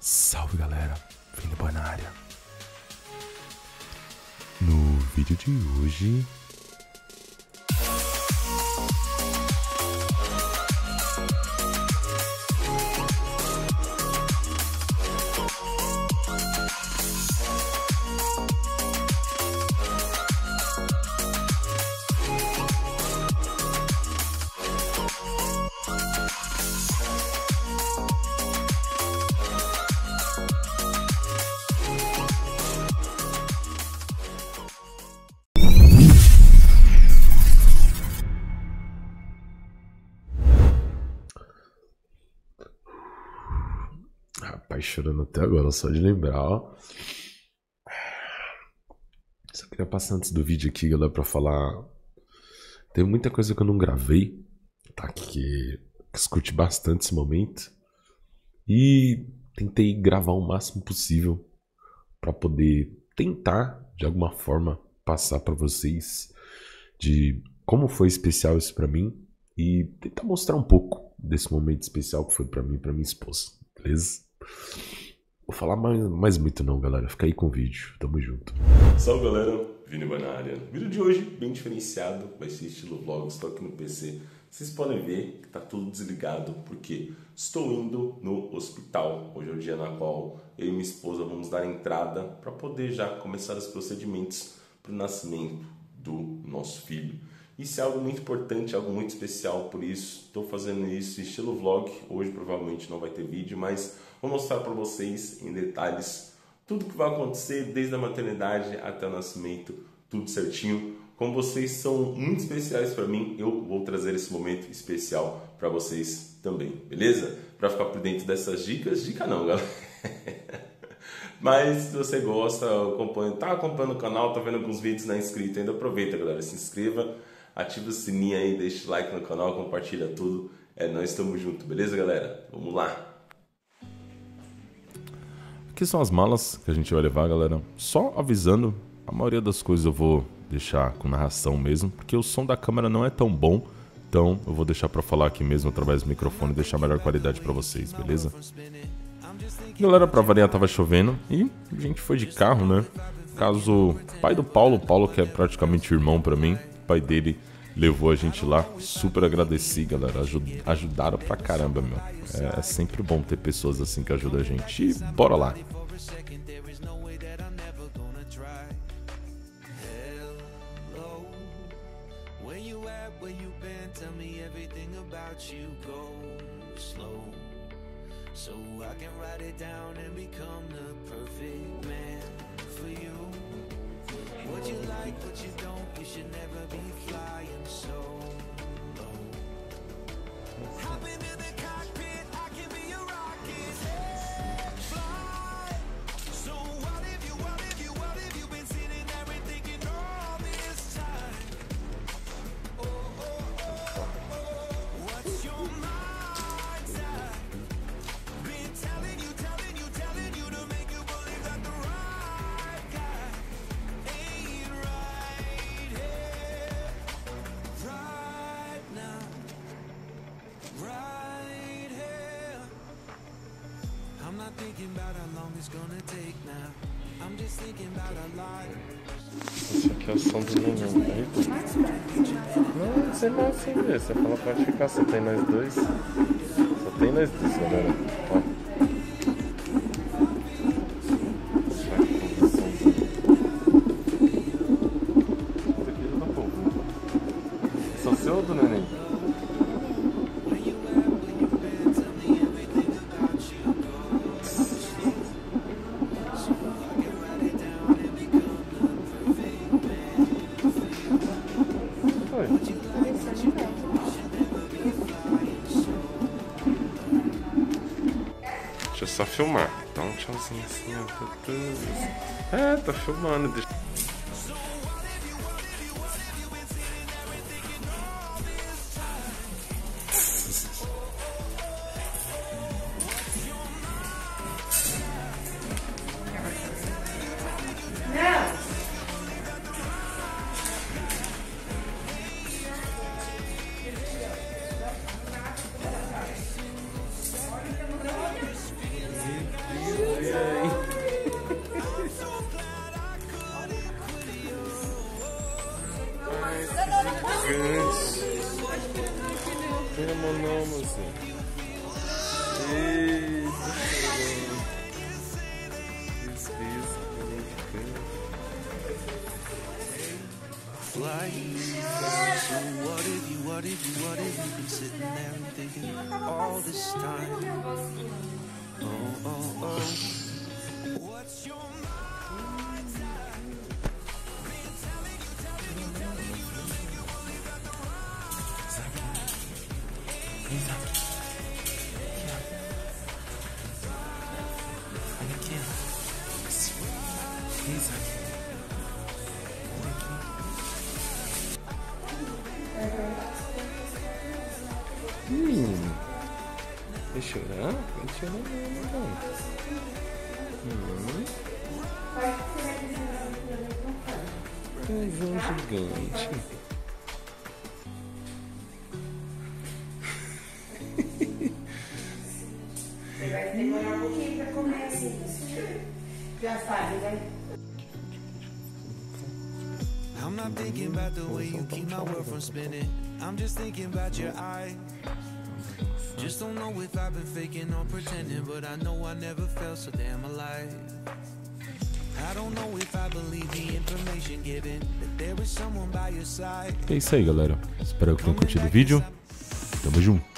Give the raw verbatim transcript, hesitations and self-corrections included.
Salve galera, Vini Boy na área. No vídeo de hoje Rapaz, chorando até agora, só de lembrar, ó. Só queria passar antes do vídeo aqui, galera, pra falar. Tem muita coisa que eu não gravei, tá? Que discuti bastante esse momento. E tentei gravar o máximo possível pra poder tentar, de alguma forma, passar pra vocês de como foi especial isso pra mim e tentar mostrar um pouco desse momento especial que foi pra mim e pra minha esposa, beleza? Vou falar mais, mais muito não, galera. Fica aí com o vídeo. Tamo junto. Salve, galera. Vini Boy na área. O vídeo de hoje, bem diferenciado. Vai ser estilo vlog. Estou aqui no P C. Vocês podem ver que tá tudo desligado. Porque estou indo no hospital. Hoje é o dia na qual eu e minha esposa vamos dar entrada para poder já começar os procedimentos para o nascimento do nosso filho. Isso é algo muito importante, algo muito especial. Por isso, estou fazendo isso estilo vlog. Hoje provavelmente não vai ter vídeo, mas vou mostrar para vocês em detalhes tudo que vai acontecer desde a maternidade até o nascimento, tudo certinho. Como vocês são muito especiais para mim, eu vou trazer esse momento especial para vocês também, beleza? Para ficar por dentro dessas dicas, dica não, galera. Mas se você gosta, acompanha, tá acompanhando o canal, tá vendo alguns vídeos, não é inscrito ainda, aproveita, galera, se inscreva, ativa o sininho aí, deixa o like no canal, compartilha tudo. É, nós estamos juntos, beleza, galera? Vamos lá! Aqui são as malas que a gente vai levar, galera. Só avisando, a maioria das coisas eu vou deixar com narração mesmo, porque o som da câmera não é tão bom. Então eu vou deixar pra falar aqui mesmo através do microfone e deixar a melhor qualidade pra vocês, beleza? Galera, pra variar tava chovendo e a gente foi de carro, né? Caso pai do Paulo, Paulo que é praticamente irmão pra mim, o pai dele levou a gente lá, super agradeci, galera, Ajud ajudaram pra caramba, meu. É, é sempre bom ter pessoas assim que ajudam a gente. E bora lá. Esse aqui é o som do neném. Não, sem mal sem ver. Você fala pode ficar, só tem nós dois. Só tem nós dois, galera. Ó. São seu ou do neném? Deixa eu só filmar. Dá um tchauzinho assim, ó. É, tá filmando. Deixa... Põe a mão não, moça. Eita, Like, so what if you, what if you, what if you been sitting there and thinking all this time? Oh, oh, oh. What's your mind? Been telling you, telling you, telling you, telling you all you got the Olha aqui, ó. Isaac. Hum, vai chorar? Vai chorar não, não. Hum. Casão gigante. Você vai demorar um pouquinho pra comer assim. Já sabe, né? I'm not thinking about the way you keep my world from spinning. I'm just thinking about your eyes. Just don't know if I've been faking or pretending, but I know I never felt so damn alive. I don't know if I believe the information given, that there is someone by your side. É isso aí, galera. Espero que tenham curtido o vídeo. Tamo junto.